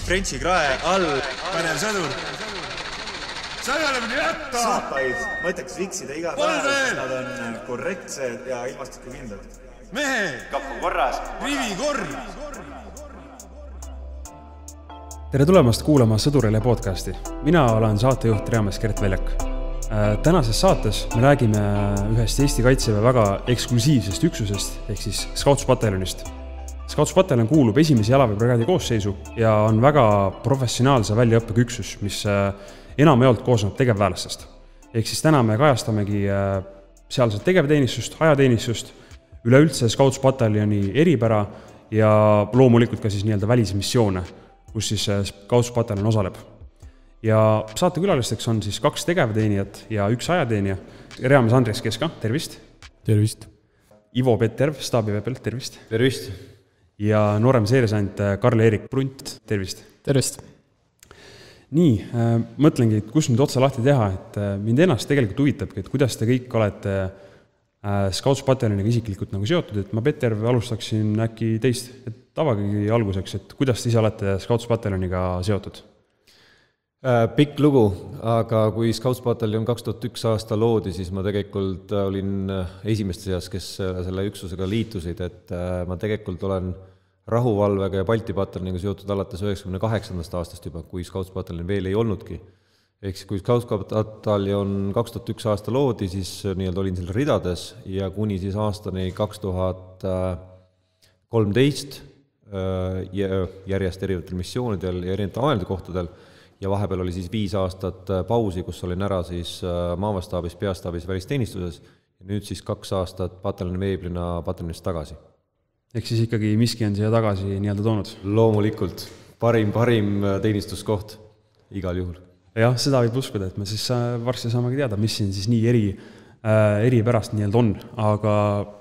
Frenchi krae all. Panev sõdur. Sa ei ole minu jätta! Saapaid mõtleks viksida iga päev, sest nad on korrektsed ja ilmastikku kindlad. Mehe! Kapp on korras. Rivi korv! Tere tulemast kuulama Sõdurile podcasti. Mina olen saatejuht Reamees Gert Väljak. Tänases saates me räägime ühest Eesti Kaitseväe väga eksklusiivsest üksusest, ehk siis Scoutspataljonist. Scoutspataljon kuulub 1. jalaväebrigaadi koosseisu ja on väga professionaalse väljaõppega üksus, mis enamjaolt koosneb tegevväelastest. Ehk siis täna me kajastamegi sealset tegevteenistust, ajateenistust, üleüldse Scoutspataljon'i eripära ja loomulikult ka siis nii-öelda välismissioone, kus siis Scoutspataljon osaleb. Ja saatekülalisteks on siis 2 tegevteenijat ja 1 ajateenija. Reamees Andres Keska, tervist. Tervist. Ivo Peterv, staabivepelt, tervist. Tervist. Ja noorem seeresant Karl-Erik Brunt, tervist. Tervist. Nii, mõtlengi, kus nüüd otsa lahti teha, et mind ennast tegelikult huvitabki, et kuidas te kõik olete Scoutspataljon'iga isiklikult nagu seotud, et ma Peterv alustaksin äkki teist, et avagegi alguseks, et kuidas te ise olete Scoutspataljon'iga seotud? Pikk lugu, aga kui Scoutspataljon 2001 aasta loodi, siis ma tegelikult olin esimeste seas, kes selle üksusega liitusid, et ma tegelikult olen rahuvalvega ja Balti pataljoniga seotud alates 98. aastast juba, kui Scoutspataljon veel ei olnudki. Ehk kui Scoutspataljon 2001 aasta loodi, siis nii-öelda olin seal ridades ja kuni siis aastani 2013 järjest erinevatel missioonidel ja erinevatel ametikohtadel ja vahepeal oli siis 5 aastat pausi, kus olin ära siis maavastaabis, peastaabis, välisteenistuses ja nüüd siis 2 aastat pataljoni veeblina pataljonist tagasi. Ehk siis ikkagi miski on siia tagasi nii-öelda toonud? Loomulikult, parim teenistuskoht igal juhul. Jah, seda võib uskuda, et me siis varsti saamegi teada, mis siin siis nii eripärast nii-öelda on. Aga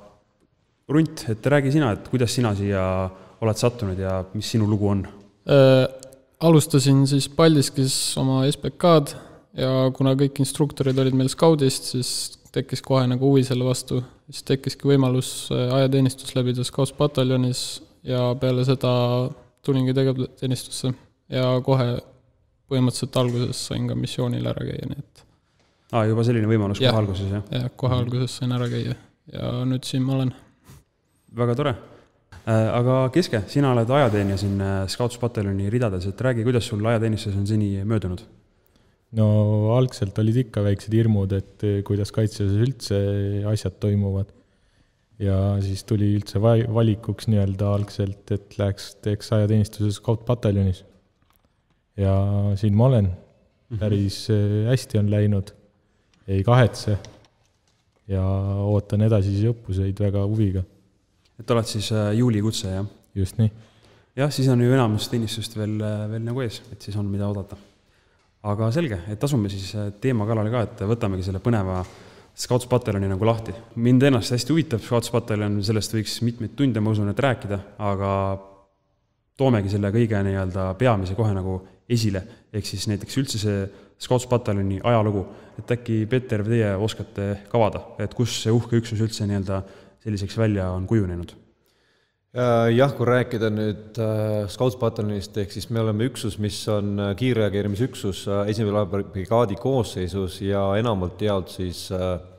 Runt, et räägi sina, et kuidas sina siia oled sattunud ja mis sinu lugu on? Alustasin siis Paldiskis oma SPK-d ja kuna kõik instruktorid olid meil Scoutist, siis tekkis kohe nagu huvi selle vastu. Siis tekkiski võimalus ajateenistus läbida Scoutspataljonis ja peale seda tulingi tegevteenistusse ja kohe põhimõtteliselt alguses sain ka missioonil ära käia. Nii et... juba selline võimalus kohe alguses, jah? Jah, kohe alguses sain ära käia ja nüüd siin ma olen. Väga tore. Aga Keske, sina oled ajateenija siin Scoutspataljon'i ridades, et räägi, kuidas sul ajateenistus on seni möödunud? No algselt olid ikka väiksed hirmud, et kuidas kaitseväes üldse asjad toimuvad. Ja siis tuli üldse valikuks nii-öelda algselt, et teeks ajateenistuse Scoutspataljonis. Ja siin ma olen. Päris hästi on läinud. Ei kahetse. Ja ootan edasisi õppuseid väga huviga. Et oled siis juulikutse, jah? Just nii. Jah, siis on ju enamus teenistust veel nagu ees, et siis on mida oodata. Aga selge, et asume siis teema kallale ka, et võtamegi selle põneva Scoutspataljon'i nagu lahti. Mind ennast hästi huvitab Scoutspataljon, sellest võiks mitmeid tunde, ma usun, et rääkida, aga toomegi selle kõige nii-öelda peamise kohe nagu esile, ehk siis näiteks üldse see Scoutspataljon'i ajalugu, et äkki Peter või teie oskate kavada, et kus see uhke üksus üldse nii-öelda selliseks välja on kujunenud? Jah, kui rääkida nüüd Scoutspataljonist, ehk siis me oleme üksus, mis on kiirreageerimisüksus 1. jalaväebrigaadi koosseisus ja enamalt jaolt siis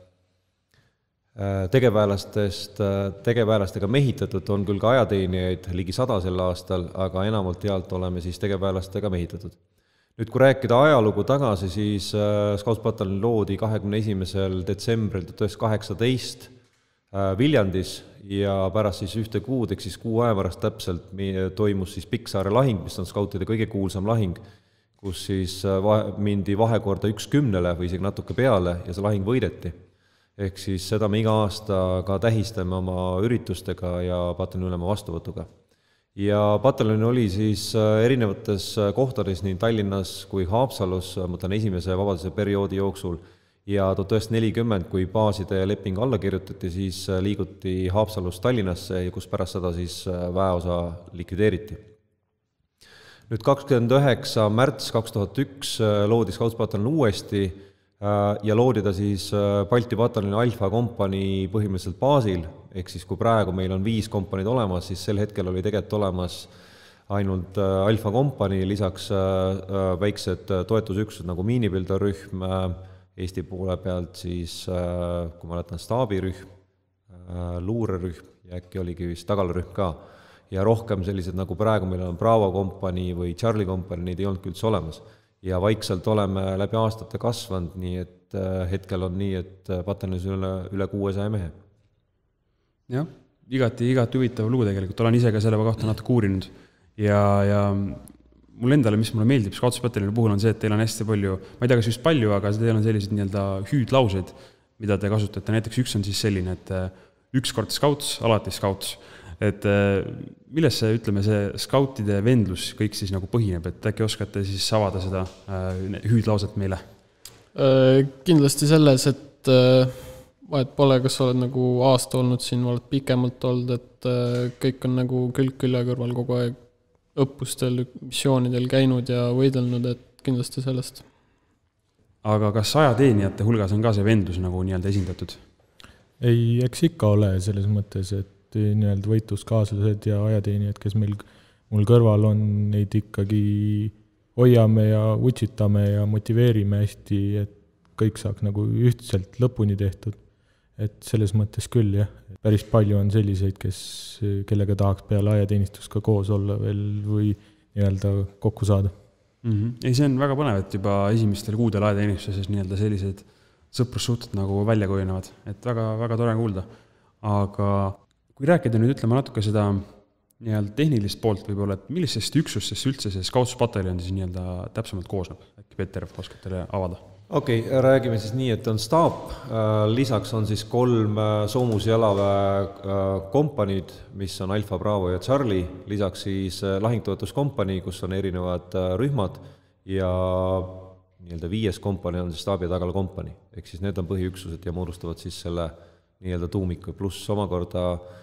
tegevväelastega mehitatud, on küll ka ajateenijaid ligi 100 sel aastal, aga enamalt jaolt oleme siis tegevväelastega mehitatud. Nüüd, kui rääkida ajalugu tagasi, siis Scoutspataljon loodi 21. detsembril 1918 Viljandis ja pärast siis 1 kuud, ehk siis 6 aja pärast täpselt toimus siis Pikksaare lahing, mis on skautide kõige kuulsam lahing, kus siis mindi vahekorda 1:10 või isegi natuke peale ja see lahing võideti. Ehk siis seda me iga aasta ka tähistame oma üritustega ja pataljoni ülema vastuvõtuga. Ja pataljon oli siis erinevates kohtades nii Tallinnas kui Haapsalus, mõtlen esimese vabaduse perioodi jooksul, ja 1940, kui baaside leping alla kirjutati, siis liiguti Haapsalust Tallinnasse, kus pärast seda siis väeosa likvideeriti. Nüüd 29. märts 2001 loodi Scoutspataljon uuesti ja loodi ta siis Balti pataljoni Alfa kompanii põhimõtteliselt baasil, ehk siis kui praegu meil on 5 kompaniid olemas, siis sel hetkel oli tegelikult olemas ainult Alfa kompanii, lisaks väiksed toetusüksused nagu miinipildorühm, Eesti poole pealt siis, kui ma mäletan, staabirühm, luurerühm ja äkki oligi vist tagalarühm ka. Ja rohkem sellised nagu praegu meil on Bravo kompanii või Charlie kompanii, neid ei olnud üldse olemas. Ja vaikselt oleme läbi aastate kasvanud, nii et hetkel on nii, et pataljonis üle 600 mehe. Jah, igati huvitav lugu tegelikult, olen ise ka selle kohta natuke uurinud ja mul endale, mis mulle meeldib Scouts-pataljoni puhul on see, et teil on hästi palju, ma ei tea, kas just palju, aga teil on sellised nii-öelda hüüdlaused, mida te kasutate, näiteks üks on siis selline, et ükskord Scouts, alati Scouts, et milles see, ütleme, see skautide vendlus kõik siis nagu põhineb, et äkki oskate siis avada seda hüüdlauset meile? Kindlasti selles, et vahet pole, kas oled nagu aasta olnud siin, oled pikemalt olnud, et kõik on nagu külg külje kõrval kogu aeg õppustel, missioonidel käinud ja võidelnud, et kindlasti sellest. Aga kas ajateenijate hulgas on ka see vendlus nagu nii-öelda esindatud? Ei, eks ikka ole selles mõttes, et nii-öelda võitluskaaslased ja ajateenijad, kes mul kõrval on, neid ikkagi hoiame ja utsitame ja motiveerime hästi, et kõik saaks nagu ühtselt lõpuni tehtud. Et selles mõttes küll, jah. Päris palju on selliseid, kellega tahaks peale ajateenistus ka koos olla veel või nii-öelda kokku saada. Ei, see on väga põnev, et juba esimestel kuudel ajateenistuses nii-öelda sellised sõprussuhted nagu välja kujunevad, et väga tore kuulda. Aga kui rääkida nüüd, ütleme natuke seda nii-öelda tehnilist poolt võib-olla, et millistest üksustest üldse see Scouts-pataljon siis nii-öelda täpsemalt koosneb? Äkki Peter oskab teile avada? Okei, räägime siis nii, et on staap, lisaks on siis 3 soomusjalaväe kompaniid, mis on Alfa, Bravo ja Charlie, lisaks siis lahingtoetuskompanii, kus on erinevad rühmad ja nii-öelda 5. kompanii on siis staabi ja tagala kompanii. Ehk siis need on põhiüksused ja moodustavad siis selle nii-öelda tuumiku, pluss omakorda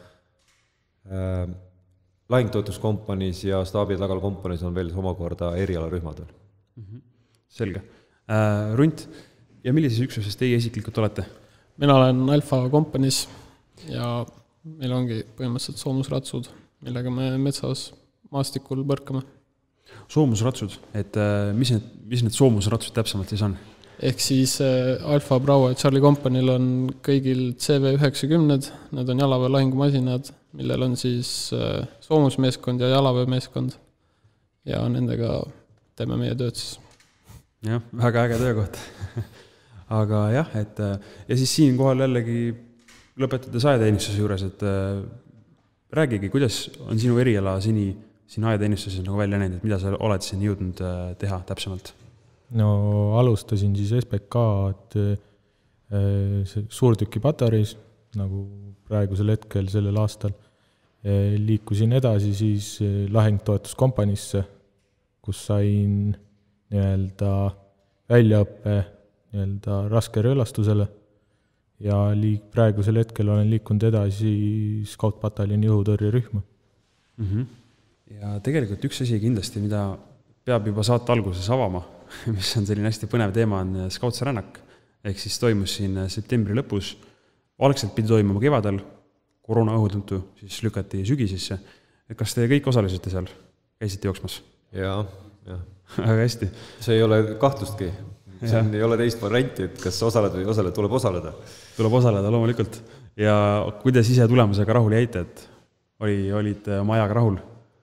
lahingtoetuskompaniis ja staabi ja tagala kompaniis on veel omakorda erialarühmadel. Selge. Runt, ja millises üksuses teie isiklikult olete? Mina olen Alfa kompaniis ja meil ongi põhimõtteliselt soomusratsud, millega me metsas maastikul põrkame. Soomusratsud, et mis need soomusratsud täpsemalt siis on? Ehk siis Alfa, Bravo ja Charlie kompaniil on kõigil CV90, need on jalaväe lahingumasinad, millel on siis soomusmeeskond ja jalaväemeeskond ja nendega teeme meie tööd siis. Jah, väga äge töökoht. Aga jah, et ja siis siin kohal jällegi lõpetades ajateenistuse juures, et räägigi, kuidas on sinu eriala siin ajateenistusses nagu välja näinud, et mida sa oled siin jõudnud teha täpsemalt? No alustasin siis SPK-d suurtükipatareis, nagu praegusel hetkel sellel aastal. Liikusin edasi siis lahingtoetuskompaniisse, kus sain nii-öelda väljaõppe nii-öelda raske röölastusele ja praegusel hetkel olen liikunud edasi Scout-pataljoni õhutõrjerühma. Ja tegelikult üks asi kindlasti, mida peab juba saate alguses avama, mis on selline hästi põnev teema, on Scouts-rännak. Ehk siis toimus siin septembri lõpus, algselt pidi toimuma kevadel, koroona õhutõntu, siis lükati sügisesse. Kas te kõik osalesite seal? Käisite jooksmas? Jah. Väga hästi. See ei ole kahtlustki. See ei ole teist varianti, et kas osaled või osaled, tuleb osaleda. Tuleb osaleda, loomulikult. Ja kuidas ise tulemusega rahul jäite, et olid oma ajaga rahul?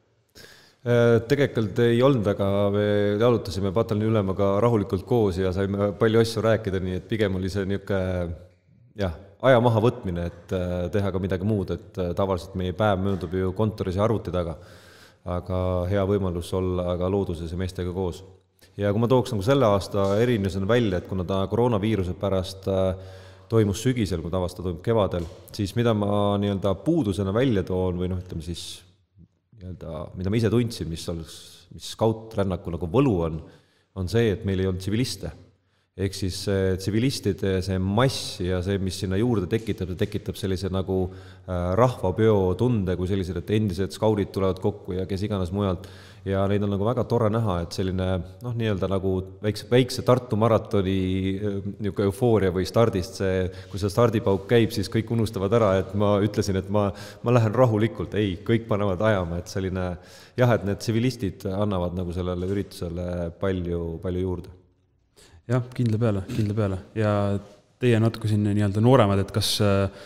Tegelikult ei olnud, aga me alutasime pataljoni ülemaga rahulikult koos ja saime palju asju rääkida, nii et pigem oli see niisugune aja maha võtmine, et teha ka midagi muud, et tavaliselt meie päev möödub ju kontoris ja arvuti taga. Aga hea võimalus olla ka looduses ja meestega koos. Ja kui ma tooks nagu selle aasta erinevusena välja, et kuna ta koroonaviiruse pärast toimus sügisel, kui tavast ta toimub kevadel, siis mida ma nii-öelda puudusena välja toon või ütleme siis, mida ma ise tundsin, mis Scout-rännaku nagu võlu on see, et meil ei olnud tsiviliste. ehk siis tsivilistide see mass ja see, mis sinna juurde tekitab sellise nagu rahvapeo tunde, kui sellised, et endised skaudid tulevad kokku ja kes iganes mujalt. Ja neid on nagu väga tore näha, et selline nii-öelda nagu väikse Tartu maratoni niisugune eufooria või stardist see, kui see stardipauk käib, siis kõik unustavad ära, et ma ütlesin, et ma lähen rahulikult, ei, kõik panevad ajama, et selline jah, et need tsivilistid annavad nagu sellele üritusele palju juurde. Jah, kindla peale. Ja teie natuke siin nii-öelda nooremad, et kas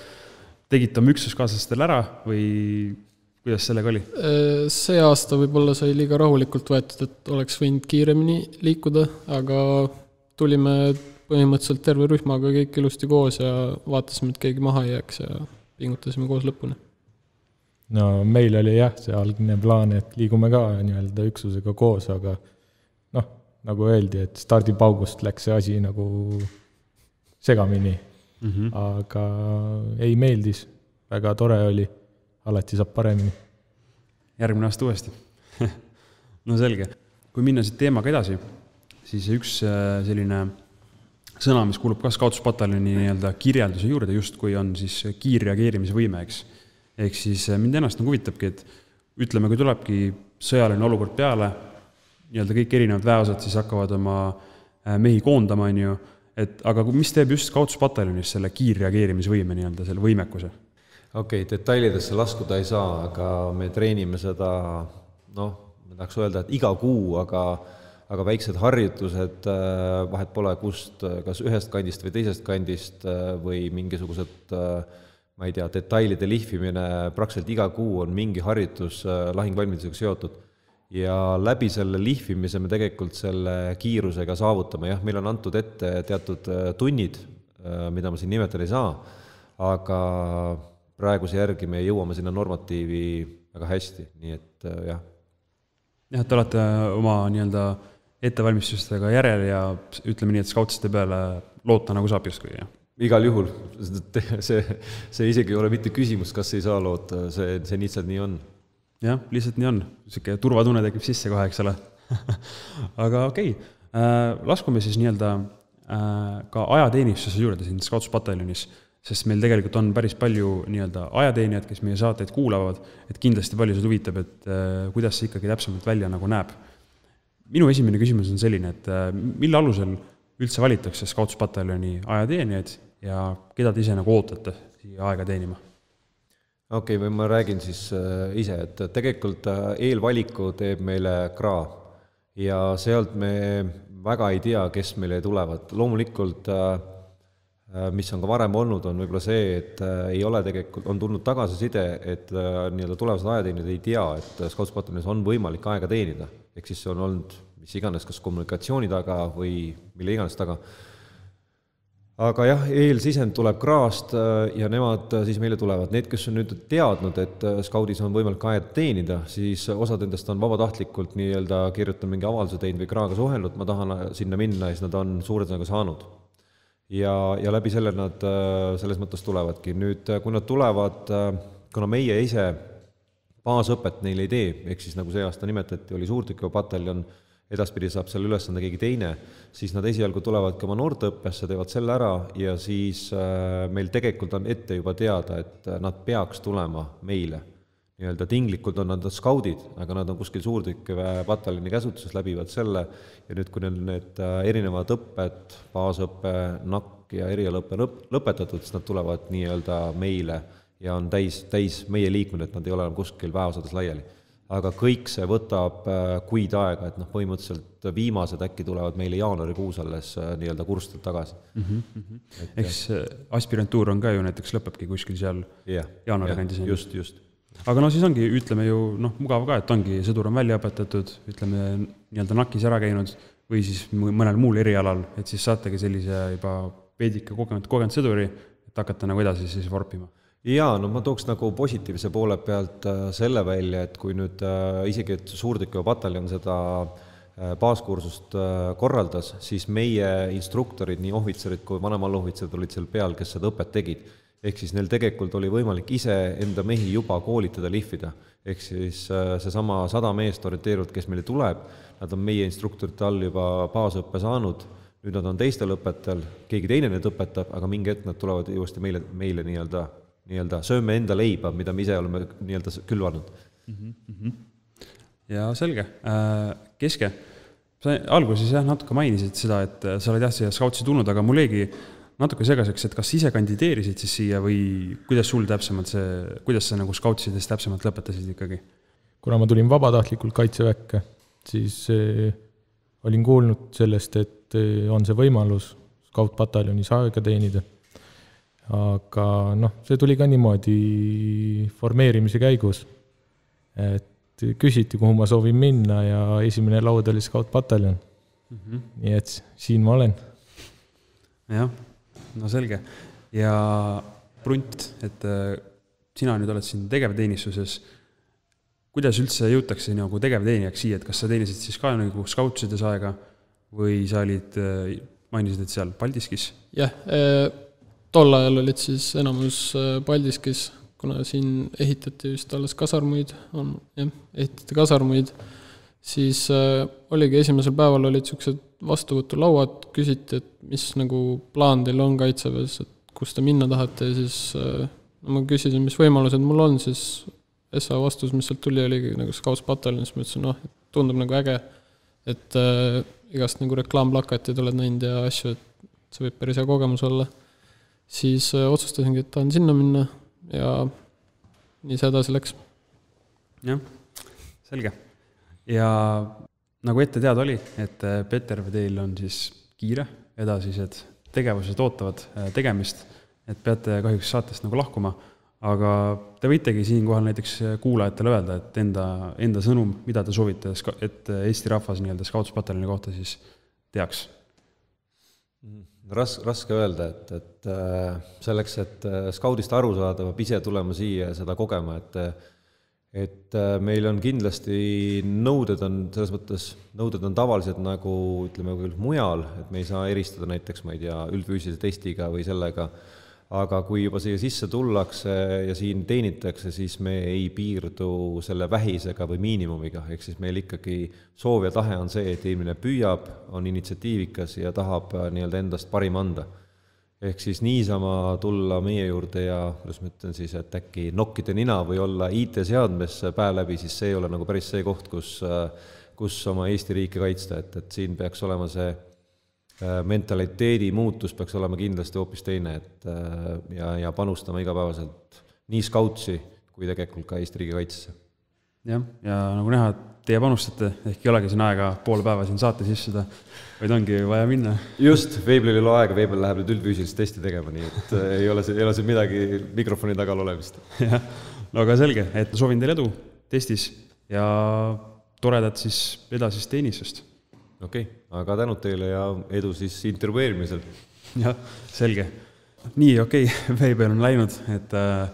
tegite oma üksuskaaslastele ära või kuidas sellega oli? See aasta võib-olla sai liiga rahulikult võetud, et oleks võinud kiiremini liikuda, aga tulime põhimõtteliselt terve rühmaga kõik ilusti koos ja vaatasime, et keegi maha ei jääks ja pingutasime koos lõpuni. No meil oli jah, see algne plaan, et liigume ka nii-öelda üksusega koos, aga nagu öeldi, et stardipaugust läks see asi nagu segamini. Aga ei meeldis, väga tore oli, alati saab paremini. Järgmine aasta uuesti. No selge. Kui minna siit teemaga edasi, siis üks selline sõna, mis kuulub ka Scoutsbataljoni nii-öelda kirjelduse juurde, just kui on siis kiirreageerimise võime, eks. Ehk siis mind ennast nagu huvitabki, et ütleme, kui tulebki sõjaline olukord peale, nii-öelda kõik erinevad väeosad siis hakkavad oma mehi koondama, aga mis teeb just Scoutsbataljonis selle kiirreageerimisvõime nii-öelda, selle võimekuse? Okei, detailidesse laskuda ei saa, aga me treenime seda, ma tahaks öelda, et iga kuu, aga väiksed harjutused, vahet pole kust, kas ühest kandist või teisest kandist või mingisugused, ma ei tea, detailide lihvimine, praktiliselt iga kuu on mingi harjutus lahingvalmidusega seotud. Ja läbi selle lihvimise me tegelikult selle kiirusega saavutame. Jah, meil on antud ette teatud tunnid, mida ma siin nimetada ei saa, aga praeguse järgi me jõuame sinna normatiivi väga hästi, nii et jah. Jah, et olete oma nii-öelda ettevalmistustega järel ja ütleme nii, et skautsite peale loota nagu saab justkui, jah? Igal juhul. See isegi ei ole mitte küsimus, kas ei saa loota, see lihtsalt nii on. Jah, lihtsalt nii on. Siuke turvatunne tekib sisse kohe, eks ole. Aga okei. Laskume siis nii-öelda ka ajateenistuse juurde siin Scoutsbataljonis, sest meil tegelikult on päris palju nii-öelda ajateenijad, kes meie saateid kuulavad, et kindlasti palju seda huvitab, et kuidas see ikkagi täpsemalt välja nagu näeb. Minu esimene küsimus on selline, et mille alusel üldse valitakse Scoutsbataljoni ajateenijaid ja keda te ise nagu ootate siia aega teenima? Okei, või ma räägin siis ise, et tegelikult eelvaliku teeb meile KRA ja sealt me väga ei tea, kes meile tulevad. Loomulikult, mis on ka varem olnud, on võib-olla see, et ei ole tegelikult, on tulnud tagasiside, et nii-öelda tulevased ajateenijad ei tea, et Scoutsbataljonis on võimalik aega teenida. Ehk siis see on olnud mis iganes, kas kommunikatsiooni taga või mille iganes taga. Aga jah, eelsisend tuleb KRA-st ja nemad siis meile tulevad. Need, kes on nüüd teadnud, et skaudis on võimalik aega teenida, siis osad endast on vabatahtlikult nii-öelda kirjutanud mingi avalduse teinud või KRA-ga suhelnud, ma tahan sinna minna ja siis nad on suuredega saanud. Ja läbi selle nad selles mõttes tulevadki. Nüüd, kui nad tulevad, kuna meie ise baasõpet neile ei tee, ehk siis nagu see aasta nimetati, oli suurtükiväepataljon, edaspidi saab selle ülesande keegi teine, siis nad esialgu tulevad ka oma noorteõppesse, teevad selle ära ja siis meil tegelikult on ette juba teada, et nad peaks tulema meile. Nii-öelda tinglikult on nad skaudid, aga nad on kuskil suurtükiväepataljoni käsutuses, läbivad selle ja nüüd, kui need erinevad õpped, baasõppe, NAK ja erialõppe lõpetatud, siis nad tulevad nii-öelda meile ja on täis meie liikmed, et nad ei ole kuskil väeosades laiali. Aga kõik see võtab kuid aega, et põhimõtteliselt viimased äkki tulevad meile jaanuarikuus alles nii-öelda kurstelt tagasi. Eks aspirantuur on ka ju näiteks lõpebki kuskil seal jaanuari kandis. Just. Aga siis ongi, ütleme ju, mugav ka, et ongi sõdur on välja õpetatud, ütleme nii-öelda nakis ära käinud või siis mõnel muul erialal, et siis saategi sellise juba veidike kogenud sõduri, et hakata nagu edasi siis vorpima. Jaa, ma tooks nagu positiivse poole pealt selle välja, et kui nüüd isegi suurtükiväepataljon seda baaskursust korraldas, siis meie instruktorid, nii ohvitserid kui vanemalohvitserid olid seal peal, kes seda õpet tegid. Ehk siis neil tegelikult oli võimalik ise enda mehi juba koolitada, lihvida. Ehk siis seesama 100 meest orienteeruvalt, kes meile tuleb, nad on meie instruktorite all juba baasõppe saanud. nüüd nad on teistel õpetajal, keegi teine need õpetab, aga mingi hetk nad tulevad uuesti meile nii-öelda sööme enda leiba, mida me ise oleme nii-öelda külvanud. Ja selge. Keske, sa alguses natuke mainisid seda, et sa oled siia Scoutsi tulnud, aga mul jäigi natuke segaseks, et kas ise kandideerisid siis siia või kuidas sul täpsemalt kuidas sa nagu Scoutsides täpsemalt lõpetasid ikkagi? Kuna ma tulin vabatahtlikult kaitseväkke, siis olin kuulnud sellest, et on see võimalus Scout-pataljonis aega teenida. Aga see tuli ka niimoodi formeerimise käigus, et küsiti, kuhu ma soovin minna ja esimene laud oli Scout-pataljon. Nii et siin ma olen. Jah, no selge. Ja Brunt, et sina nüüd oled siin tegevteenistuses. Kuidas üldse jõutakse nagu tegevteenijaks siia, et kas sa teenisid siis ka nagu Scoutsides aega või sa mainisid, et seal Paldiskis? Jah, tol ajal olid siis enamus Paldiskis, kuna siin ehitati vist alles kasarmuid, ehitati kasarmuid, siis oligi esimesel päeval olid sellised vastuvõtulauad, küsiti, et mis nagu plaan teil on kaitseväes, et kus te minna tahate ja siis ma küsisin, mis võimalused mul on, siis SA vastus, mis sealt tuli, oligi nagu Scouts-pataljonis, ma ütlesin, tundub nagu äge, et igast nagu reklaamplakatid oled näinud ja asju, et see võib päris hea kogemus olla. Siis otsustasingi, et tahan sinna minna ja nii see edasi läks. Jah, selge. Ja nagu ette teada oli, et Peter või teil on siis kiire, edasised tegevused ootavad tegemist, et peate kahjuks saatest nagu lahkuma, aga te võitegi siinkohal näiteks kuulajatele öelda, et enda sõnum, mida te soovite, et Eesti rahvas nii-öelda Scouts-pataljoni kohta siis teaks. Raske öelda, et selleks, et Scoutist aru saada, peab ise tulema siia ja seda kogema, et meil on kindlasti nõuded on tavalised nagu ütleme küll mujal, et me ei saa eristada näiteks, ma ei tea, üldfüüsilise testiga või sellega, aga kui juba siia sisse tullakse ja siin teenitakse, siis me ei piirdu selle vähisega või miinimumiga, ehk siis meil ikkagi soov ja tahe on see, et inimene püüab, on initsiatiivikas ja tahab nii-öelda endast parim anda. Ehk siis niisama tulla meie juurde ja, kuidas ma ütlen siis, et äkki nokkida nina või olla IT-seadmes päev läbi, siis see ei ole nagu päris see koht, kus oma Eesti riiki kaitsta, et siin peaks olema see mentaliteedi muutus peaks olema kindlasti hoopis teine, ja panustama igapäevaselt nii Scoutsi kui tegelikult ka Eesti riigi kaitsesse. Jah, ja nagu näha, teie panustate, ehk ei olegi siin aega pool päeva siin saate sissuda, vaid ongi vaja minna. Just, Veeblil ei ole aega, Veebel läheb nüüd üldfüüsilist testi tegema, nii et ei ole siin midagi mikrofoni tagal olemist. Jah, no aga selge, et soovin teile edu testis ja toredat siis edasist teenistust. Okei, aga tänud teile ja edu siis intervjueerimisel. Jah, selge. Nii, okei, Veebel on läinud, et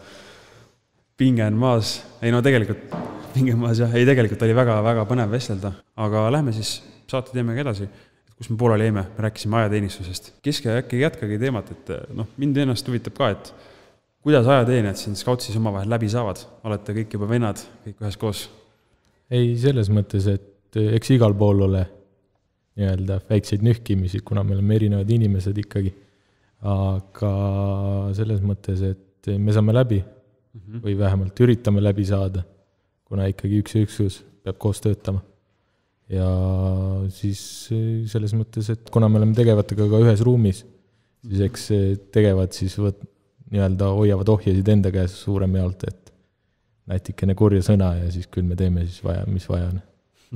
pinge on maas. Ei, no tegelikult pinge maas, jah. Ei, tegelikult oli väga põnev vestelda. Aga lähme siis saate teemega edasi, kus me pooleli jäime. Me rääkisime ajateenistusest. Keske äkki jätkagi teemat, et mind ennast huvitab ka, et kuidas ajateenijad siin Scoutsis omavahel läbi saavad? Olete kõik juba vennad, kõik ühes koos? Ei, selles mõttes, et eks igal pool ole nii-öelda väikseid nühkimisi, kuna me oleme erinevad inimesed ikkagi. Aga selles mõttes, et me saame läbi või vähemalt üritame läbi saada, kuna ikkagi üks üksus peab koos töötama. Ja siis selles mõttes, et kuna me oleme tegevatega ka ühes ruumis, siis eks tegevad siis nii-öelda hoiavad ohjasid enda käes suurem jaolt, et näitikene kurja sõna ja siis küll me teeme siis mis vaja on.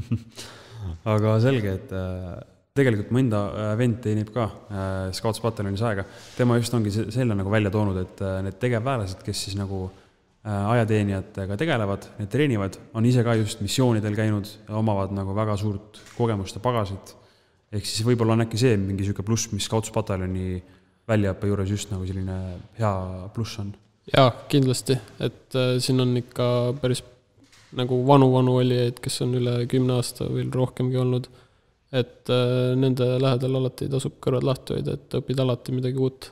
Aga selge, et tegelikult mu enda vend teenib ka Scouts-pataljonis aega. Tema just ongi selle nagu välja toonud, et need tegevväelased, kes siis nagu ajateenijatega tegelevad, need treenivad, on ise ka just missioonidel käinud ja omavad nagu väga suurt kogemust ja pagasit. Ehk siis võib-olla on äkki see mingi selline pluss, mis Scouts-pataljoni väljaõppe juures just nagu selline hea pluss on. Jaa, kindlasti, et siin on ikka päris nagu vanu olijaid, kes on üle 10 aasta või rohkemgi olnud, et nende lähedal alati tasub kõrvad lahti hoida, et õpid alati midagi uut.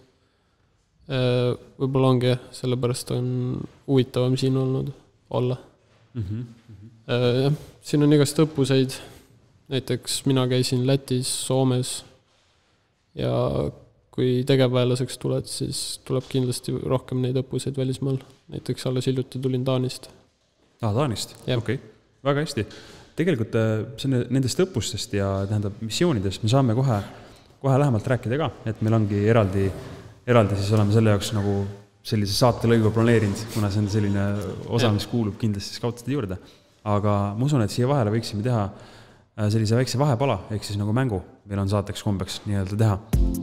Võib-olla ongi, sellepärast on huvitavam siin olnud olla. Siin on igast õppuseid, näiteks mina käisin Lätis, Soomes ja kui tegevväelaseks tuled, siis tuleb kindlasti rohkem neid õppuseid välismaal. Näiteks alles hiljuti tulin Taanist. Taanist? Okei. Väga hästi. Tegelikult nendest õppustest ja tähendab missioonidest me saame kohe lähemalt rääkida ka, et meil ongi eraldi siis oleme selle jaoks nagu sellise saatelõigu planeerinud, kuna see on selline osa, mis kuulub kindlasti skautide juurde. Aga ma usun, et siia vahele võiksime teha sellise väikse vahepala, ehk siis nagu mängu meil on saateks kombeks nii-öelda teha.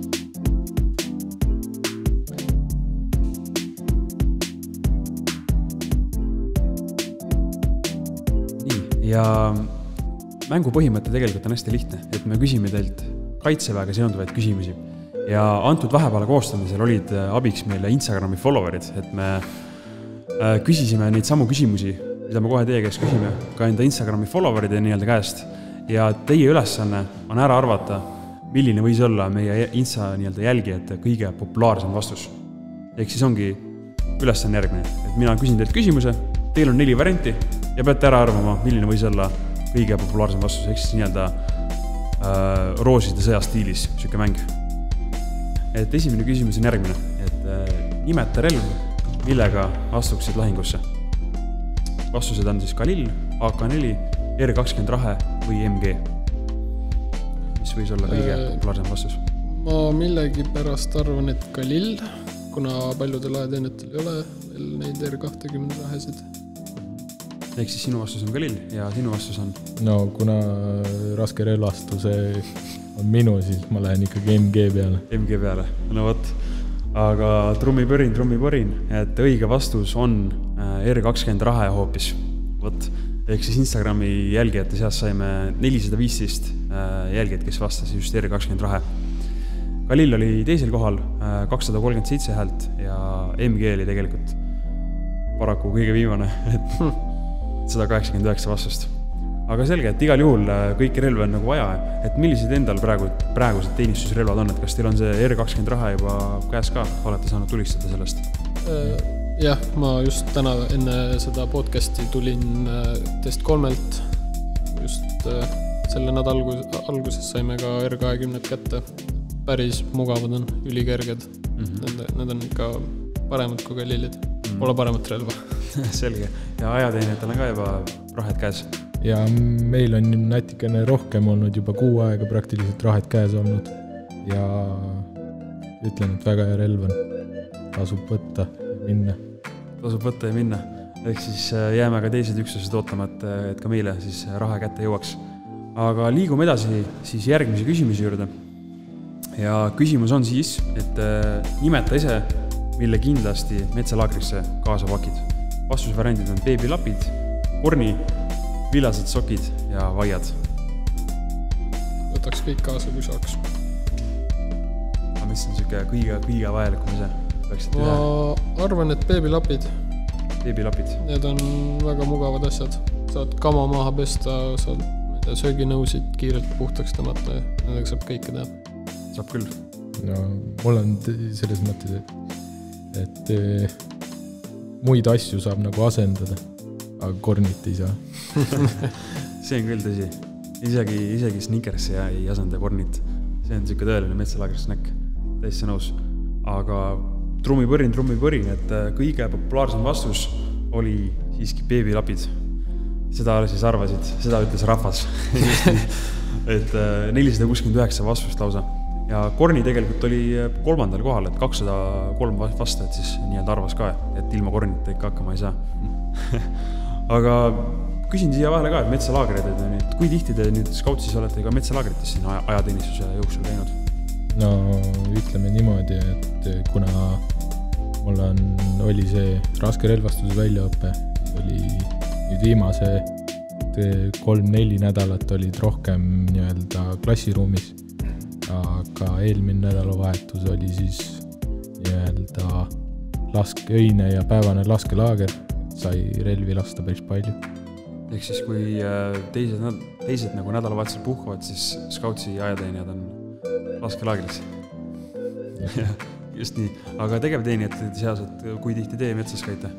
Nii, ja mängu põhimõte tegelikult on hästi lihtne, et me küsime teilt kaitseväega seonduvaid küsimusi. Ja antud vahepala koostamisel olid abiks meile Instagrami followerid, et me küsisime neid samu küsimusi, mida me kohe teie käest küsime, ka enda Instagrami followeride nii-öelda käest. Ja teie ülesanne on ära arvata, milline võis olla meie Insta nii-öelda jälgijate kõige populaarsem vastus. Ehk siis ongi ülesanne järgmine, et mina küsin teilt küsimuse, teil on 4 varianti ja peate ära arvama, milline võis olla kõige populaarsem vastus, ehk siis nii-öelda rooside sõja stiilis, siuke mäng. Et esimene küsimus on järgmine, et nimeta relv, millega astuksid lahingusse. Vastused on siis Galil, AK-4, R20 Rahe või MG. Mis võis olla kõige populaarsem vastus? Ma millegi pärast arvan, et Galil, kuna paljudel ajateenetel ei ole veel neid R20 Rahesid. Ehk siis sinu vastus on Galil ja sinu vastus on? No kuna raske relvastuse on minu, siis ma lähen ikkagi MG peale. MG peale, no võt. Aga trummipõrin, et õige vastus on R20 Rahe hoopis. Võt. Ehk siis Instagrami jälgijate seas saime 415 jälgijad, kes vastas just R20 Rahe. Galil oli teisel kohal 237 häält ja MG oli tegelikult paraku kõige viimane, et 189 vastust. Aga selge, et igal juhul kõiki relve on nagu vaja, et millised endal praegused teenistusrelvad on, et kas teil on see R20 Rahe juba käes ka, olete saanud tulistada sellest? Jah, ma just täna enne seda podcasti tulin test 3-lt, just selle nädal alguses saime ka R20 kätte, päris mugavad on, ülikerged, need on ikka paremad kui Galilid, pole paremat relva. Selge, ja ajateenijatel on ka juba rahed käes? Ja meil on natikene rohkem olnud, juba 6 aega praktiliselt rahed käes olnud ja ütlen, et väga hea relv on, tasub võtta ja minna. Ehk siis jääme ka teised üksused ootama, et ka meile siis raha kätte jõuaks. Aga liigume edasi siis järgmise küsimuse juurde. Ja küsimus on siis, et nimeta ise, mille kindlasti metsalaagriks kaasa pakid. Vastusvariandid on beebilapid, korni, villased sokid ja vaiad. Võtaks kõik kaasa, kui saaks. Aga mis on siuke kõige vajalikum ise? Ma arvan, et beebilapid. Beebilapid. Need on väga mugavad asjad. Saad kama maha pesta, saad sööginõusid kiirelt puhtaks tõmmata ja nendega saab kõike teha. Saab küll. No, mul on selles mõttes, et muid asju saab nagu asendada, aga kornit ei saa. See on küll tõsi. Isegi Snickers ei asenda kornit. See on siuke tõeline metsalaagris snäkk. Täiesti nõus. Aga trummipõrin, et kõige populaarsem vastus oli siiski beebilapid. Seda siis arvasid, seda ütles rahvas. Et 469 vastust lausa. Ja korni tegelikult oli 3. kohal, et 203 vastajat siis nii-öelda arvas ka, et ilma kornita ikka hakkama ei saa. Aga küsin siia vahele ka, et metsalaagrid, et kui tihti te nüüd skautsis olete ka metsalaagrites siin ajateenistuse jooksul käinud? No ütleme niimoodi, et kuna mul oli see raske relvastuse väljaõppe, oli nüüd viimase 3-4 nädalat olid rohkem nii-öelda klassiruumis, aga eelmine nädalavahetus oli siis nii-öelda öine ja päevane laskelaager, sai relvi lasta päris palju. Ehk siis kui teised nagu nädalavahetusel puhkavad, siis skautsi ajateenijad on laskelaagris. Just nii. Aga tegevteenijate seas, et kui tihti teie metsas käite?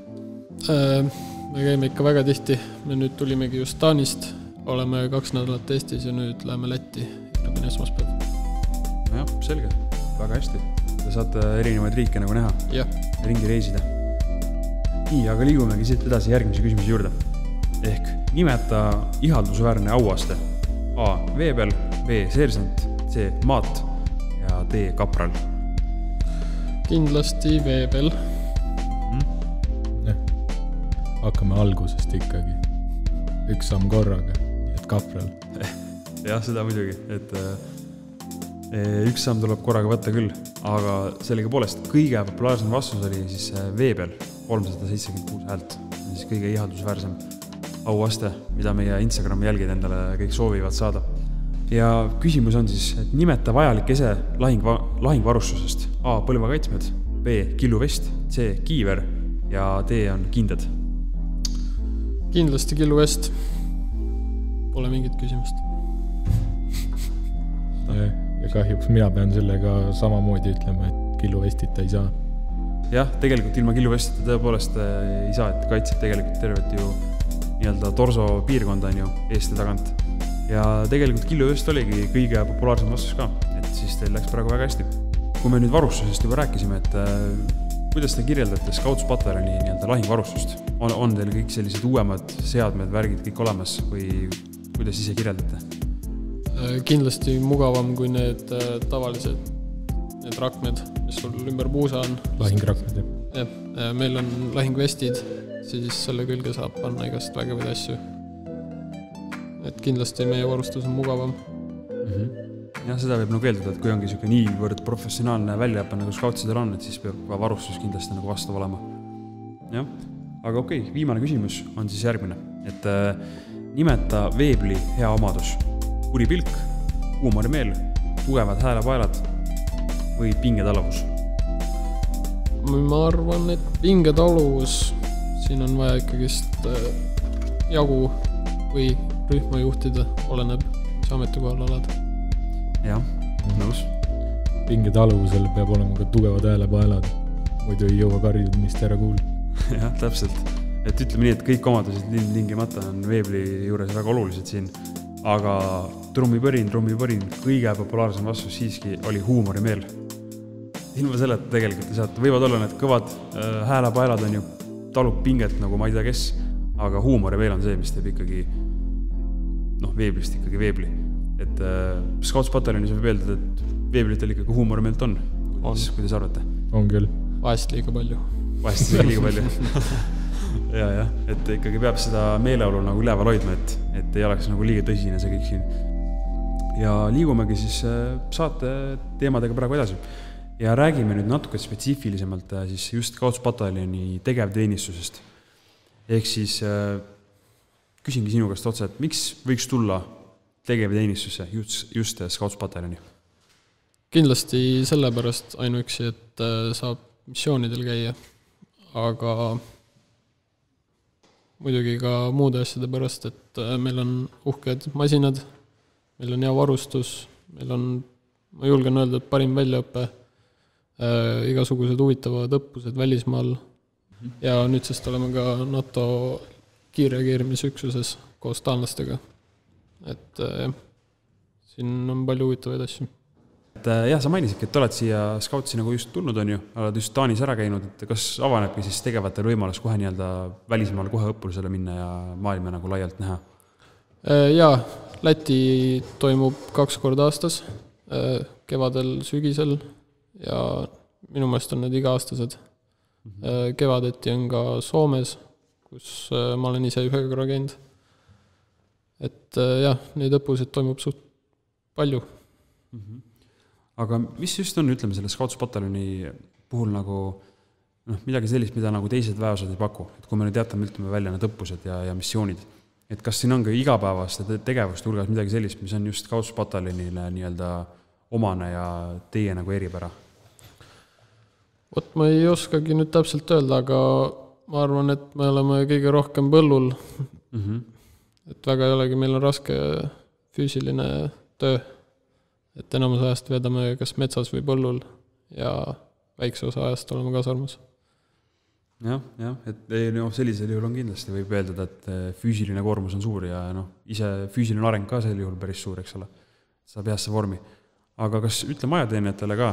Me käime ikka väga tihti. Me nüüd tulimegi just Taanist, oleme 2 nädalat Eestis ja nüüd läheme Lätti järgmine esmaspäev. Jah, selge. väga hästi. Te saate erinevaid riike nagu näha. Jah. Ringi reisida. Nii, aga liigumegi siit edasi järgmise küsimuse juurde. Ehk nimeta ihaldusväärne auaste. A. Veebel, B. Seersant, C. Maat ja D. Kapral. Kindlasti Veebel. Hakkame algusest ikkagi. Üks samm korraga, nii et Kapral. Jah, seda muidugi, et üks samm tuleb korraga võtta küll, aga sellega poolest kõige populaarsem vastus oli siis Veebel, 376 häält. Siis kõige ihaldusväärsem auaste, mida meie Instagrami jälgid endale kõik soovivad saada. Ja küsimus on siis, et nimeta vajalik ese lahingvarustusest. A. Põlvakaitsmed, B. Killuvest, C. Kiiver ja D. on kindad. Kindlasti Killuvest. Pole mingit küsimust. Ja kahjuks mina pean sellega samamoodi ütlema, et Killuvestita ei saa. Jah, tegelikult ilma Killuvestita tõepoolest ei saa, et kaitseb tegelikult tervet ju nii-öelda torso piirkonda on ju eest ja tagant. Ja tegelikult Killuvest oligi kõige populaarsem vastus ka, et siis teil läks praegu väga hästi. Kui me nüüd varustusest juba rääkisime, et kuidas te kirjeldate Scouts-pataljoni nii-öelda lahingvarustust? On teil kõik sellised uuemad seadmed, värgid kõik olemas või kuidas ise kirjeldate? Kindlasti mugavam kui need tavalised need rakmed, mis sul ümber puusa on. Lahingrakmed, jah. Meil on lahingvestid, siis selle külge saab panna igast vägevaid asju. Et kindlasti meie varustus on mugavam. Jah, seda võib nagu eeldada, et kui ongi selline niivõrd professionaalne väljaõpe nagu Scoutsidel on, et siis peab ka varustus kindlasti nagu vastav olema. Jah, aga okei, viimane küsimus on siis järgmine, et nimeta Veebli hea omadus. Kuri pilk, huumorimeel, tugevad häälepaelad või pingetaluvus? Ma arvan, et pingetaluvus, siin on vaja ikkagist jagu või rühma juhtida, oleneb, mis ametikohal oled. Jah, nõus. Pingetaluvusel peab olema ka tugevad häälepaelad, muidu ei jõua karjud, mis te ära kuul. Jah, täpselt. Et ütleme nii, et kõik omadused tingimata on Veebli juures väga olulised siin, aga trummipõrin, kõige populaarsem vastus siiski oli huumorimeel. Ilma selle, et tegelikult ei saata. Võivad olla need kõvad häälepaelad on ju, talub pinget nagu ma ei tea kes, aga huumorimeel on see, mis teeb ikkagi Veeblist ikkagi Veebli. Et Scouts-pataljonis võib eeldada, et Veeblitel ikkagi huumorimeelt on. Kuidas arvate? On küll. Vahest liiga palju. Vahest liiga palju. Ja, et ikkagi peab seda meeleolu nagu üleval hoidma, et ei oleks nagu liiga tõsine see kõik siin. Ja liigumegi siis saate teemadega praegu edasi. Ja räägime nüüd natuke spetsiifilisemalt siis just Scouts-pataljoni tegevteenistusest. Ehk siis küsingi sinu käest otsa, et miks võiks tulla tegevteenistusse just Scouts-pataljoni? Kindlasti sellepärast ainuüksi, et saab missioonidel käia, aga muidugi ka muude asjade pärast, et meil on uhked masinad, meil on hea varustus, meil on, ma julgen öelda, et parim väljaõpe, igasugused huvitavad õppused välismaal ja nüüdsest oleme ka NATO kiirreageerimisüksuses koos taanlastega. Et siin on palju huvitavaid asju. Jah, sa mainisidki, et oled siia Scoutsi nagu just tulnud on ju, oled just Taanis ära käinud, et kas avanebki siis tegevatel võimalus kohe nii-öelda välismaal kohe õppusele minna ja maailma nagu laialt näha? Jaa, Läti toimub 2 korda aastas, kevadel, sügisel ja minu meelest on need iga-aastased. Kevadeti on ka Soomes, kus ma olen ise 1 korra käinud. Et jah, neid õppused toimub suht palju. Aga mis just on, ütleme, selle Scouts-pataljoni puhul nagu midagi sellist, mida nagu teised väeosad ei paku? Et kui me nüüd jätame välja need õppused ja missioonid, et kas siin on ka igapäevaste tegevuste hulgas midagi sellist, mis on just Scouts-pataljonile nii-öelda omane ja teie nagu eripära? Ma ei oskagi nüüd täpselt öelda, aga ma arvan, et me oleme kõige rohkem põllul. Et väga ei olegi, meil on raske füüsiline töö. Et enamus ajast veedame kas metsas või põllul ja väikse osa ajast oleme kasarmas. Jah, et sellisel juhul on kindlasti võib eeldada, et füüsiline koormus on suur ja ise füüsiline areng ka sel juhul päris suur, eks ole. Saab heasse vormi. Aga kas ütleme ajateenijatele ka,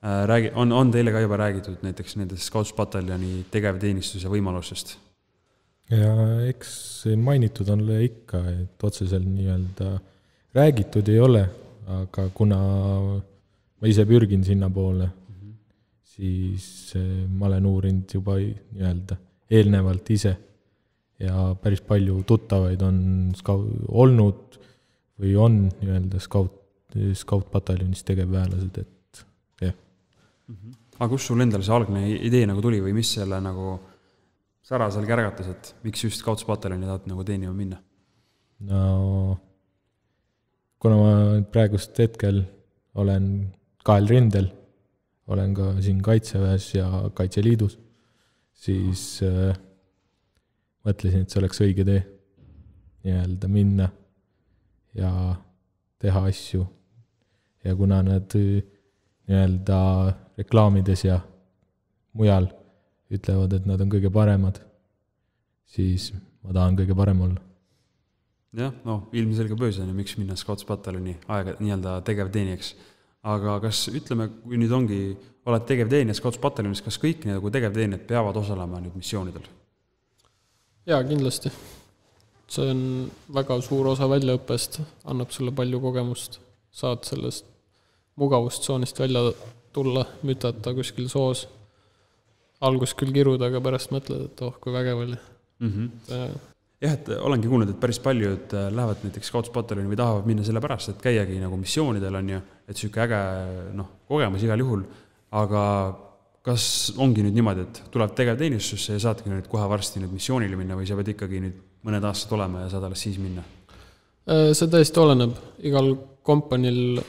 on teile ka juba räägitud näiteks nendest Scouts-pataljoni tegevteenistuse võimalusest? Ja eks mainitud on ikka, et otseselt nii-öelda räägitud ei ole, aga kuna ma ise pürgin sinna poole, siis ma olen uurinud juba nii-öelda eelnevalt ise ja päris palju tuttavaid on olnud või on nii-öelda Scout-pataljonis tegevväelased, et jah. Aga kus sul endal see algne idee nagu tuli või mis selle nagu sära seal kärgatas, et miks just Scouts-pataljoni tahad nagu teenima minna? No, kuna ma praegust hetkel olen 2 rindel, olen ka siin Kaitseväes ja Kaitseliidus, siis mõtlesin, et see oleks õige tee nii-öelda minna ja teha asju. Ja kuna nad nii-öelda reklaamides ja mujal ütlevad, et nad on kõige paremad, siis ma tahan kõige parem olla. Jah, ilmselge põhjus on, miks minna Scouts-pataljoni aega nii-öelda tegevteenijaks. Aga kas, ütleme, kui nüüd oled tegevteenija Scouts-pataljonis, kas kõik nagu tegevteenijad peavad osalema nüüd missioonidel? Jaa, kindlasti. See on väga suur osa väljaõppest, annab sulle palju kogemust, saad sellest mugavustsoonist välja tulla, mütata kuskil soos. Algus küll kiruda, aga pärast mõtled, et kui vägev oli. Jah, et olengi kuulnud, et päris palju lähevad näiteks Scouts-pataljoni või tahavad minna selle pärast, et käiagi nagu missioonidel on ju, et selline äge kogemus igal juhul, aga kas ongi nüüd niimoodi, et tuleb tegevteenistusse ja saadki nüüd kohe varsti nüüd missioonile minna või sa pead ikkagi nüüd mõned aastad olema ja saad alles siis minna? See tõesti oleneb. Igal kompanil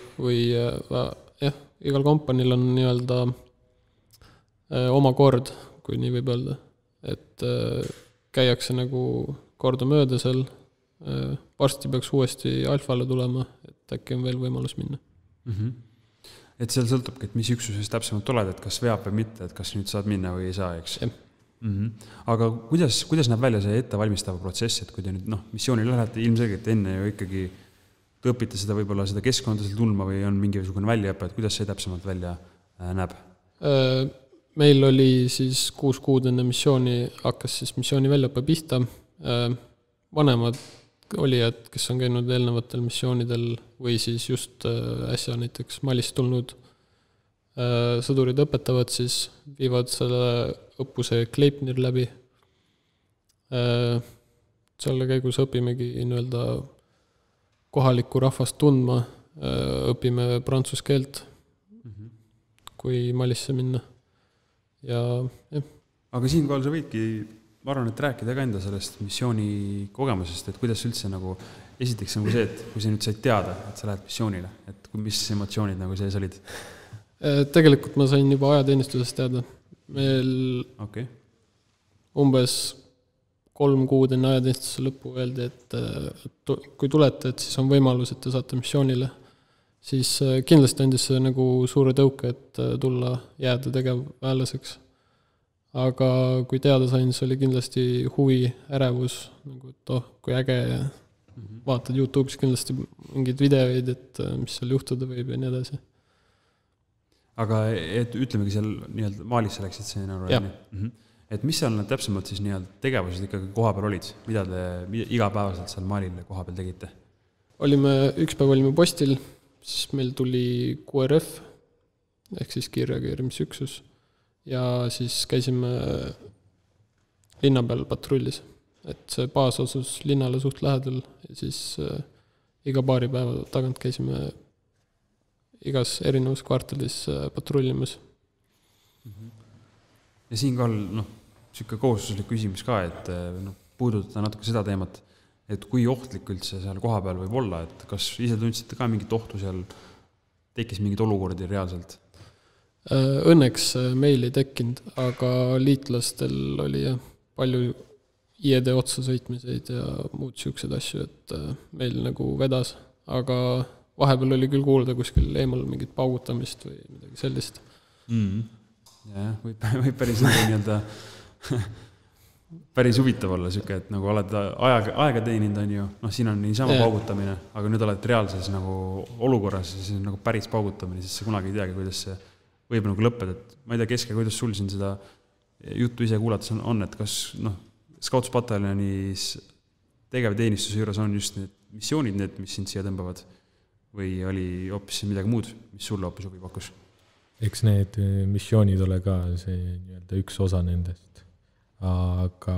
igal kompanil on nii-öelda oma kord, kui nii võib öelda. Et käiakse nagu korda mööda seal, varsti peaks uuesti alfale tulema, et äkki on veel võimalus minna. Et seal sõltubki, et mis üksuses täpsemalt oled, et kas veab või mitte, et kas nüüd saad minna või ei saa, eks? Aga kuidas näeb välja see ettevalmistava protsess, et kui te nüüd missioonil lähete ilmselgelt enne ju ikkagi te õpite seda võib-olla seda keskkonda seal tundma või on mingisugune väljaõpe, et kuidas see täpsemalt välja näeb? Meil oli siis 6 kuud enne missiooni, hakkas siis missiooni väljaõppe pihta. Vanemad olijad, kes on käinud eelnevatel missioonidel või siis just äsja näiteks Malist tulnud sõdurid õpetavad, siis viivad selle õppuse Kleipnir läbi. Selle käigus õpimegi nii-öelda kohalikku rahvast tundma, õpime prantsuse keelt, kui Malisse minna. Aga siinkohal sa võidki, ma arvan, et rääkida ka enda sellest missiooni kogemusest, et kuidas üldse nagu, esiteks nagu see, et kui sa nüüd said teada, et sa lähed missioonile, et mis emotsioonid nagu sees olid? Tegelikult ma sain juba ajateenistusest teada. Meil umbes 3 kuud enne ajateenistuse lõppu öeldi, et kui tulete, et siis on võimalus, et te saate missioonile. Siis kindlasti andis see nagu suure tõuke, et tulla jääda tegevväelaseks. Aga kui teada sain, see oli kindlasti huvi, ärevus, nagu, et kui äge ja vaatad YouTube'is kindlasti mingid videoid, et mis seal juhtuda võib ja nii edasi. Aga et ütlemegi seal nii-öelda Maalisse läksid see et mis seal täpsemalt siis nii-öelda tegevused ikkagi koha peal olid? Mida te igapäevaselt seal Maalile koha peal tegite? Üks päev olime postil, siis meil tuli QRF, ehk siis kiirreageerimisüksus, ja siis käisime linna peal patrullis. Et see baasosus linnale suht lähedal ja siis iga paari päeva tagant käisime igas erinevas kvartalis patrullimas. Ja siinkohal, selline kohustuslik küsimus ka, et puudutada natuke seda teemat, et kui ohtlik üldse seal koha peal võib olla, et kas ise tundsite ka mingit ohtu seal, tekkis mingid olukordi reaalselt? Õnneks meil ei tekkinud, aga liitlastel oli palju IED otsa sõitmiseid ja muud siuksed asju, et meil nagu vedas, aga vahepeal oli küll kuulda kuskil eemal mingit paugutamist või midagi sellist. Jah, võib päris nii-öelda päris huvitav olla siuke, et nagu oled aega teeninud on ju, siin on niisama paugutamine, aga nüüd oled reaalses nagu olukorras ja siis on nagu päris paugutamine, siis sa kunagi ei teagi, kuidas see võib nagu lõppeda, et ma ei tea, Keske, kuidas sul siin seda juttu ise kuulates on, et kas Scoutspataljonis tegevteenistuse juures on just need missioonid, need, mis sind siia tõmbavad või oli hoopis midagi muud, mis sulle hoopis huvi pakkus? Eks need missioonid ole ka see nii-öelda üks osa nendest, aga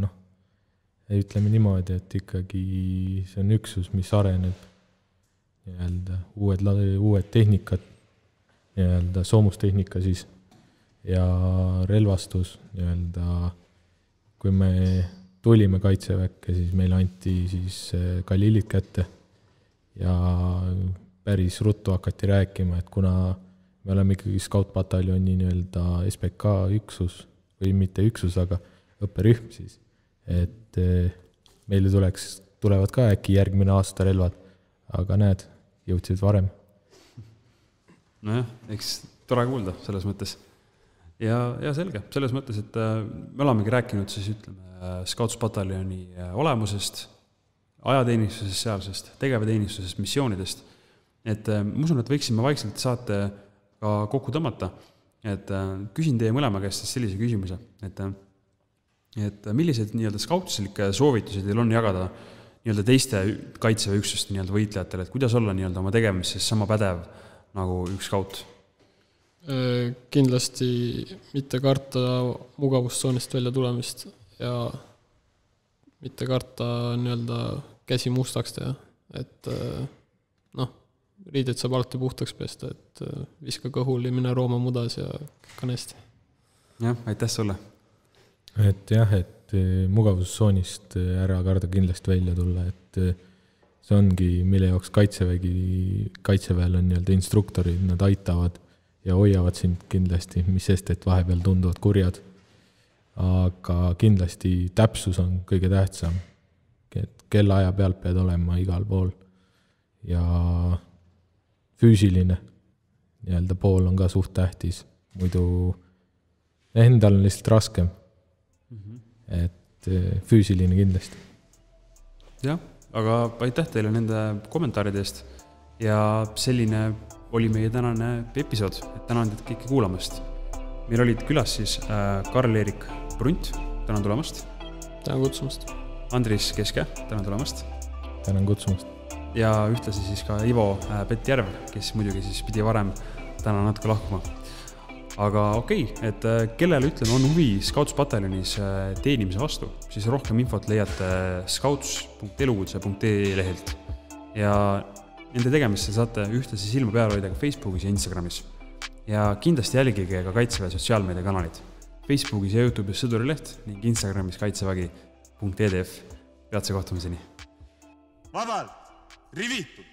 ütleme niimoodi, et ikkagi see on üksus, mis areneb nii-öelda uued tehnikat, nii-öelda soomustehnika siis ja relvastus nii-öelda, kui me tulime Kaitseväkke, siis meile anti siis Galilid kätte ja päris ruttu hakati rääkima, et kuna me oleme ikkagi Scoutpataljoni nii-öelda SPK üksus, või mitte üksus, aga õpperühm siis, et meile tulevad ka äkki järgmine aasta relvad, aga näed, jõudsid varem. Nojah, eks tore kuulda selles mõttes. Ja selge, selles mõttes, et me olemegi rääkinud siis, ütleme, Scoutspataljoni olemusest, ajateenistusest sealsest, tegevteenistusest, missioonidest, et ma usun, et võiksime vaikselt saate ka kokku tõmmata, et küsin teie mõlema käest sellise küsimuse, et millised nii-öelda skautslikke soovitusi teil on jagada nii-öelda teiste kaitseväeüksuste nii-öelda võitlejatele, et kuidas olla nii-öelda oma tegemises sama pädev nagu üks skaut? Kindlasti mitte karta mugavustsoonist välja tulemist ja mitte karta nii-öelda käsi mustaks teha, et riided saab alati puhtaks pesta, et viska kõhul ja mine Rooma mudas ja kõik on hästi. Jah, aitäh sulle. Et jah, et mugavustsoonist ära karda kindlasti välja tulla, et see ongi, mille jaoks kaitseväel on nii-öelda instruktorid, nad aitavad ja hoiavad sind kindlasti, mis sest, et vahepeal tunduvad kurjad. Aga kindlasti täpsus on kõige tähtsam, et kella aja pealt pead olema igal pool ja füüsiline nii-öelda pool on ka suht tähtis, muidu endal on lihtsalt raskem, et füüsiline kindlasti. Jah, aga aitäh teile nende kommentaaride eest ja selline oli meie tänane episood, et tänan teid kõiki kuulamast. Meil olid külas siis Karl-Erik Brunt, tänan tulemast. Tänan kutsumast. Andris Keske, tänan tulemast. Tänan kutsumast. Ja ühtlasi siis ka Ivo Petjärv, kes muidugi siis pidi varem täna natuke lahkuma. Aga okei, et kellele ütleme on huvi Scoutspataljonis teenimise vastu, siis rohkem infot leiate scouts.elukutse.ee lehelt. Ja nende tegemisse saate ühtlasi silma peal hoida ka Facebookis ja Instagramis. Ja kindlasti jälgige ka Kaitseväe sotsiaalmeedia kanalid. Facebookis ja YouTube'is Sõdurileht ning Instagramis kaitsevägi.edf. Peatse kohtumiseni. Vabalt! Rivitud!